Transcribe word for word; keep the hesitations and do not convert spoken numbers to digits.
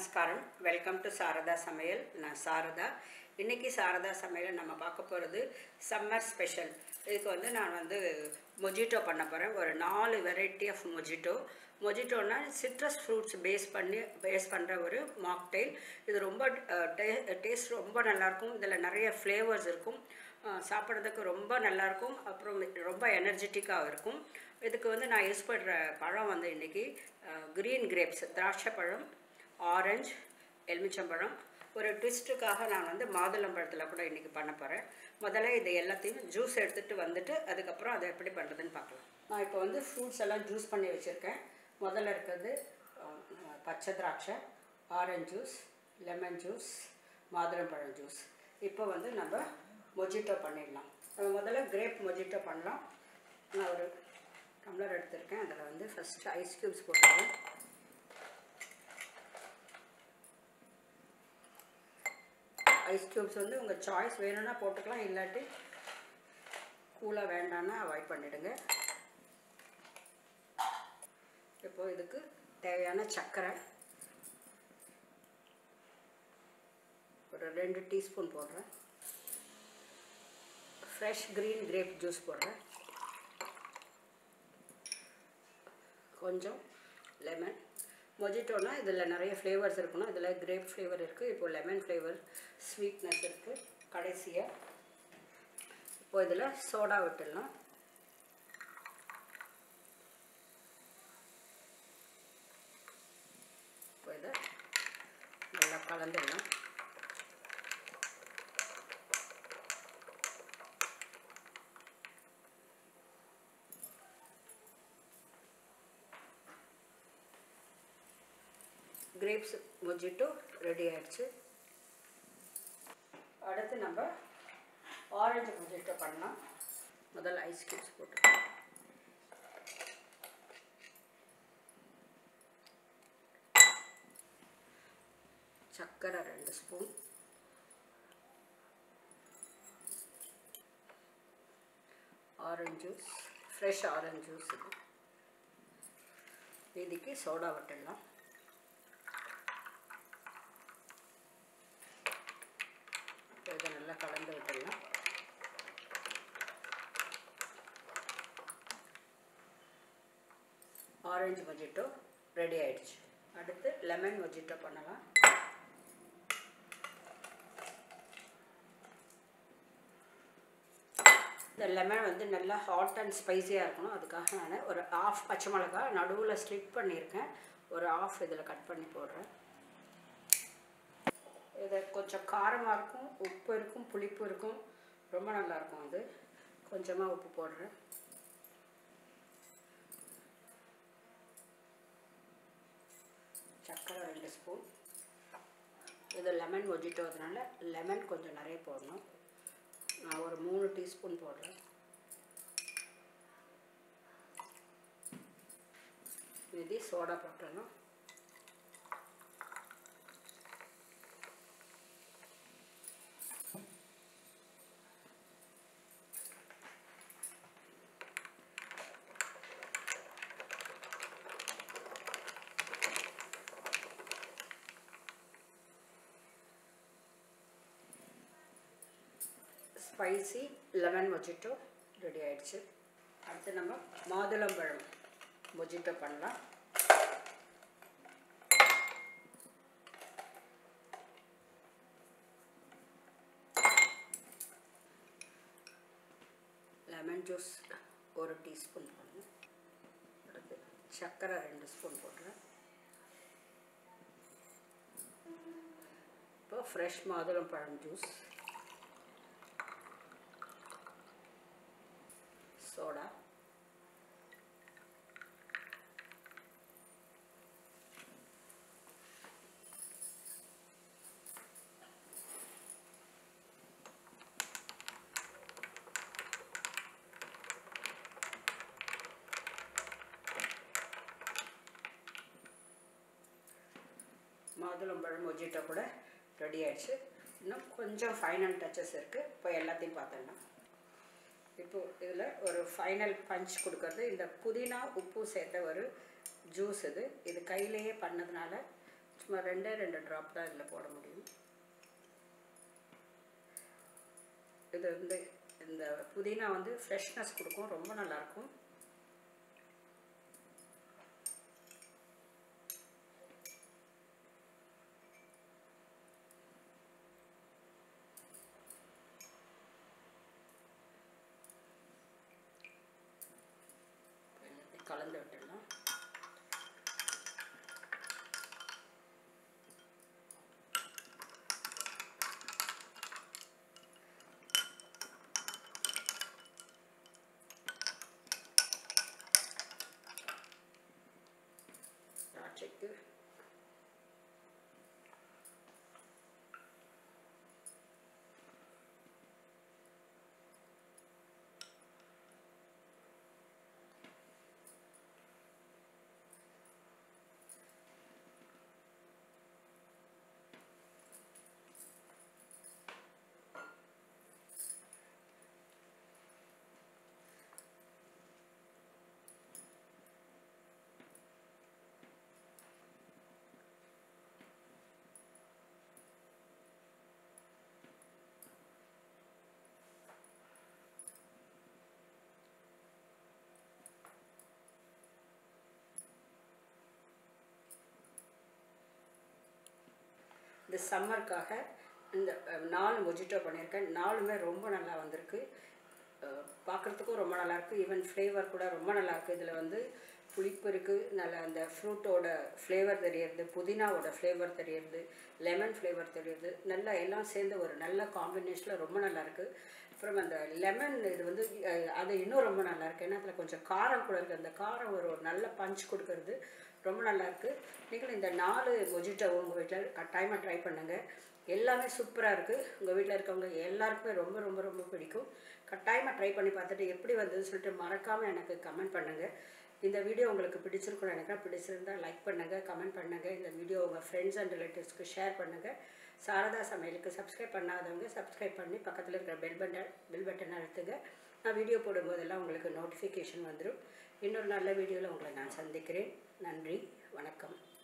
நமஸ்காரம். Welcome to Saradha சமையல். நான் சாரதா. இன்றைக்கி சாரதா சமையல் நம்ம பார்க்க போகிறது சம்மர் ஸ்பெஷல். இதுக்கு வந்து நான் வந்து மொஜிட்டோ பண்ண போகிறேன். ஒரு நாலு வெரைட்டி ஆஃப் மொஜிட்டோ. மொஜிட்டோன்னா சிட்ரஸ் ஃப்ரூட்ஸ் பேஸ் பண்ணி பேஸ் பண்ணுற ஒரு மாக்டெயில். இது ரொம்ப டே டேஸ்ட் ரொம்ப நல்லாயிருக்கும். இதில் நிறைய ஃப்ளேவர்ஸ் இருக்கும். சாப்பிட்றதுக்கு ரொம்ப நல்லாயிருக்கும். அப்புறம் ரொம்ப எனர்ஜெட்டிக்காக இருக்கும். இதுக்கு வந்து நான் யூஸ் பண்ணுற பழம் வந்து இன்றைக்கி க்ரீன் கிரேப்ஸ், திராட்சை பழம், ஆரஞ்சு, எலுமிச்சம்பழம். ஒரு ட்விஸ்ட்டுக்காக நான் வந்து மாதுளம்பழத்தில் கூட இன்றைக்கி பண்ண போகிறேன். முதல்ல இதை எல்லாத்தையும் ஜூஸ் எடுத்துகிட்டு வந்துட்டு அதுக்கப்புறம் அதை எப்படி பண்ணுறதுன்னு பார்க்கலாம். நான் இப்போ வந்து ஃப்ரூட்ஸ் எல்லாம் ஜூஸ் பண்ணி வச்சுருக்கேன். முதல்ல இருக்கிறது பச்சை திராட்சை, ஆரஞ்சு ஜூஸ், லெமன் ஜூஸ், மாதுளம்பழம் ஜூஸ். இப்போ வந்து நம்ம மொஜிட்டோ பண்ணிடலாம். நம்ம முதல்ல கிரேப் மொஜிட்டோ பண்ணலாம். நான் ஒரு டம்ளர் எடுத்திருக்கேன். அதில் வந்து ஃபஸ்ட்டு ஐஸ் க்யூப்ஸ் போட்டுருவேன். ஐஸ் க்யூப்ஸ் வந்து உங்கள் சாய்ஸ், வேணும்னா போட்டுக்கலாம், இல்லாட்டி கூலாக வேண்டான்னா அவாய்ட் பண்ணிவிடுங்க. இப்போது இதுக்கு தேவையான சர்க்கரை ஒரு ரெண்டு டீஸ்பூன் போடுறேன். ஃப்ரெஷ் க்ரீன் கிரேப் ஜூஸ் போடுறேன். கொஞ்சம் லெமன். மொஜிட்டோனா இதில் நிறைய ஃப்ளேவர்ஸ் இருக்கணும். இதில் கிரேப் ஃப்ளேவர் இருக்குது. இப்போது லெமன் ஃப்ளேவர், ஸ்வீட்னஸ் இருக்குது. கடைசியாக இப்போ இதில் சோடா விட்டுடலாம். இப்போ இதை நல்லா கலந்துடலாம். கிரேப்ஸ் மொஜிட்டோ ரெடி ஆகிடுச்சு. அடுத்து நம்ம ஆரஞ்சு மொஜிட்டோ பண்ணலாம். முதல்ல ஐஸ் க்யூப்ஸ் போட்டு சர்க்கரை ரெண்டு spoon, orange juice, fresh orange juice. இது இதுக்கு சோடா விட்டுடலாம். இதை நல்லா கலந்து விட்டுடலாம். ஆரஞ்சு மொஜிட்டோ ரெடி ஆயிடுச்சு. அடுத்து லெமன் மொஜிட்டோ பண்ணலாம். இந்த லெமன் வந்து நல்லா ஹாட் அண்ட் ஸ்பைஸியாக இருக்கணும். அதுக்காக நான் ஒரு ஆஃப் பச்சை மிளகாய் நடுவில் ஸ்லிட் பண்ணியிருக்கேன். ஒரு ஆஃப் இதில் கட் பண்ணி போடுறேன். இது கொஞ்சம் காரமாக இருக்கும், உப்பு இருக்கும், புளிப்பு இருக்கும், ரொம்ப நல்லாயிருக்கும். அது கொஞ்சமாக உப்பு போடுறேன். சர்க்கரை ரெண்டு ஸ்பூன். இது லெமன் மொஜிட்டோதுனால லெமன் கொஞ்சம் நிறைய போடணும். நான் ஒரு மூணு டீஸ்பூன் போடுறேன். இது சோடா போட்டுடணும். ஸ்பைசி லெமன் மொஜிட்டோ ரெடி ஆயிடுச்சு. அடுத்து நம்ம மாதுளம்பழம் மொஜிட்டோ பண்ணலாம். லெமன் ஜூஸ் ஒரு டீஸ்பூன் போடணும். அடுத்து சர்க்கரை ரெண்டு ஸ்பூன் போடுறேன். இப்போ ஃப்ரெஷ் மாதுளம்பழம் ஜூஸ், சோடா, மாதுளம்பழம் மொஜிட்டோ கூட ரெடி ஆயிடுச்சு. இன்னும் கொஞ்சம் ஃபைனல் டச்சஸ் இருக்குது. இப்போ எல்லாத்தையும் பார்த்துடலாம். இப்போது இதில் ஒரு ஃபைனல் பஞ்ச் கொடுக்கறது இந்த புதினா உப்பு சேர்த்த ஒரு ஜூஸ். இது இது கையிலேயே பண்ணதுனால சும்மா ரெண்டே ரெண்டு ட்ராப் தான் இதில் போட முடியும். இது வந்து இந்த புதினா வந்து ஃப்ரெஷ்னஸ் கொடுக்கும், ரொம்ப நல்லாயிருக்கும். கலந்து விட்டுடலாம். திராட்சைக்கு இந்த சம்மருக்காக இந்த நாலு மொஜிட்டோ பண்ணியிருக்கேன். நாலுமே ரொம்ப நல்லா வந்திருக்கு. பார்க்குறதுக்கும் ரொம்ப நல்லாயிருக்கு. ஈவன் ஃப்ளேவர் கூட ரொம்ப நல்லாயிருக்கு. இதில் வந்து புளிப்பு இருக்குது, நல்ல அந்த ஃப்ரூட்டோட ஃப்ளேவர் தெரியுது, புதினாவோட ஃப்ளேவர் தெரியுது, லெமன் ஃப்ளேவர் தெரியுது. நல்லா எல்லாம் சேர்ந்து ஒரு நல்ல காம்பினேஷனில் ரொம்ப நல்லாயிருக்கு. அப்புறம் அந்த லெமன் இது வந்து அது இன்னும் ரொம்ப நல்லாயிருக்கு. ஏன்னா அதில் கொஞ்சம் காரம் கூட இருக்குது. அந்த காரம் ஒரு நல்ல பஞ்ச் கொடுக்கறது ரொம்ப நல்லாயிருக்கு. நீங்களும் இந்த நாலு மொஜிட்டோ உங்கள் வீட்டில் கட்டாயமாக ட்ரை பண்ணுங்கள். எல்லாமே சூப்பராக இருக்குது. உங்கள் வீட்டில் இருக்கவங்க எல்லாருக்குமே ரொம்ப ரொம்ப ரொம்ப பிடிக்கும். கட்டாயமாக ட்ரை பண்ணி பார்த்துட்டு எப்படி வந்ததுன்னு சொல்லிட்டு மறக்காமல் எனக்கு கமெண்ட் பண்ணுங்கள். இந்த வீடியோ உங்களுக்கு பிடிச்சிருக்குன்னு நினைக்கிறேன். பிடிச்சிருந்தால் லைக் பண்ணுங்கள், கமெண்ட் பண்ணுங்கள். இந்த வீடியோ உங்கள் ஃப்ரெண்ட்ஸ் அண்ட் ரிலேட்டிவ்ஸ்க்கு ஷேர் பண்ணுங்கள். சாரதா சமையலுக்கு சப்ஸ்கிரைப் பண்ணாதவங்க சப்ஸ்கிரைப் பண்ணி பக்கத்தில் இருக்கிற பெல் பட்டன் பெல் பட்டனை அழுத்துங்க. நான் வீடியோ போடும்போதெல்லாம் உங்களுக்கு நோட்டிஃபிகேஷன் வந்துடும். இன்னொரு நல்ல வீடியோவில் உங்களை நான் சந்திக்கிறேன். நன்றி, வணக்கம்.